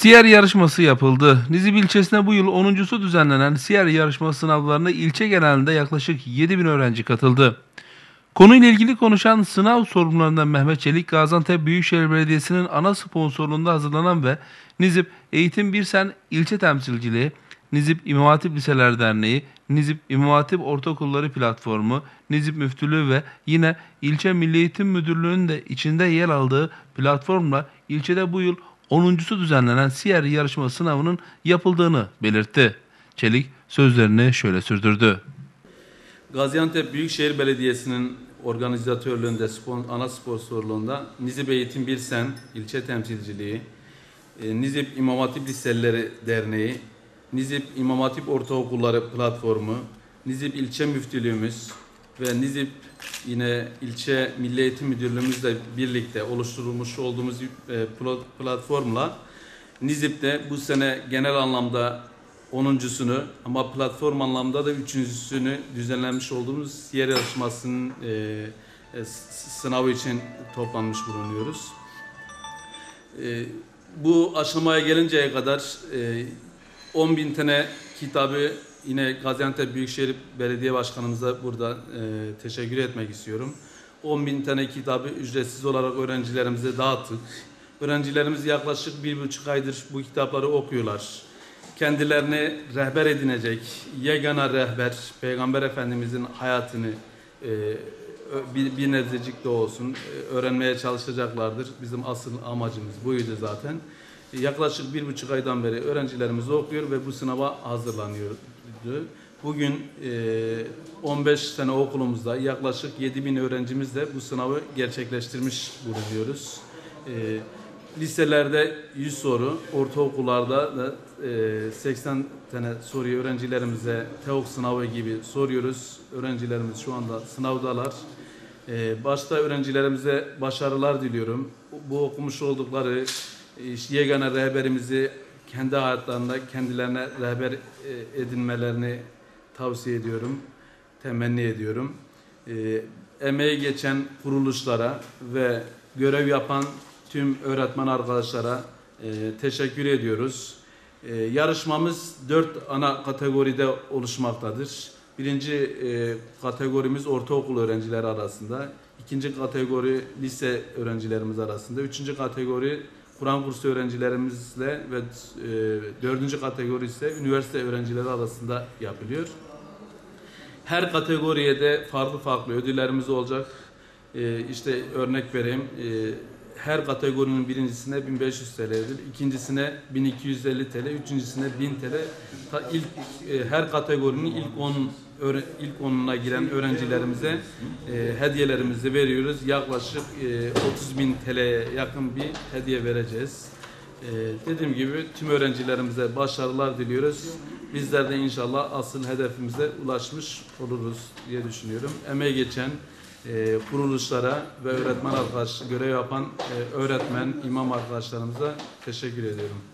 Siyer yarışması yapıldı. Nizip ilçesine bu yıl 10.'su düzenlenen Siyer yarışması sınavlarına ilçe genelinde yaklaşık 7.000 öğrenci katıldı. Konuyla ilgili konuşan sınav sorumlularından Mehmet Çelik, Gaziantep Büyükşehir Belediyesi'nin ana sponsorluğunda hazırlanan ve Nizip Eğitim Birsen İlçe Temsilciliği, Nizip İmam Hatip Liseler Derneği, Nizip İmam Hatip Ortaokulları Platformu, Nizip Müftülüğü ve yine İlçe Milli Eğitim Müdürlüğü'nün de içinde yer aldığı platformla ilçede bu yıl 10.'su düzenlenen Siyer yarışma sınavının yapıldığını belirtti. Çelik sözlerini şöyle sürdürdü. Gaziantep Büyükşehir Belediyesi'nin organizatörlüğünde, ana sponsorluğunda Nizip Eğitim Birsen İlçe Temsilciliği, Nizip İmam Hatip Liseleri Derneği, Nizip İmam Hatip Ortaokulları Platformu, Nizip İlçe Müftülüğümüz ve Nizip yine İlçe Milli Eğitim Müdürlüğümüzle birlikte oluşturulmuş olduğumuz platformla Nizip'te bu sene genel anlamda 10.'sunu ama platform anlamda da 3.'sünü düzenlenmiş olduğumuz Siyer yarışmasının sınavı için toplanmış bulunuyoruz. Bu aşamaya gelinceye kadar 10.000 tane kitabı yine Gaziantep Büyükşehir Belediye Başkanımıza burada teşekkür etmek istiyorum. 10.000 tane kitabı ücretsiz olarak öğrencilerimize dağıttık. Öğrencilerimiz yaklaşık 1,5 aydır bu kitapları okuyorlar. Kendilerine rehber edinecek, yegane rehber, Peygamber Efendimizin hayatını bir nebzecik de olsun öğrenmeye çalışacaklardır. Bizim asıl amacımız buydu zaten. Yaklaşık 1,5 aydan beri öğrencilerimiz okuyor ve bu sınava hazırlanıyordu. Bugün 15 tane okulumuzda yaklaşık 7.000 öğrencimizle bu sınavı gerçekleştirmiş bulunuyoruz. Liselerde 100 soru, ortaokullarda da 80 tane soruyu öğrencilerimize TEOK sınavı gibi soruyoruz. Öğrencilerimiz şu anda sınavdalar. Başta öğrencilerimize başarılar diliyorum. Bu okumuş oldukları yegane rehberimizi kendi hayatlarında kendilerine rehber edinmelerini tavsiye ediyorum, temenni ediyorum. Emeği geçen kuruluşlara ve görev yapan tüm öğretmen arkadaşlara teşekkür ediyoruz. Yarışmamız 4 ana kategoride oluşmaktadır. Birinci kategorimiz ortaokul öğrencileri arasında. İkinci kategori lise öğrencilerimiz arasında. Üçüncü kategori Kur'an kursu öğrencilerimizle ve dördüncü kategori ise üniversite öğrencileri arasında yapılıyor. Her kategoriye de farklı ödüllerimiz olacak. İşte örnek vereyim. Her kategorinin birincisine 1500 TL'dir, ikincisine 1250 TL, üçüncüsüne 1000 TL. Her kategorinin ilk 10'una giren öğrencilerimize hediyelerimizi veriyoruz. Yaklaşık 30.000 TL'ye yakın bir hediye vereceğiz. Dediğim gibi tüm öğrencilerimize başarılar diliyoruz. Bizler de inşallah asıl hedefimize ulaşmış oluruz diye düşünüyorum. Emeği geçen kuruluşlara ve öğretmen görev yapan öğretmen, imam arkadaşlarımıza teşekkür ediyorum.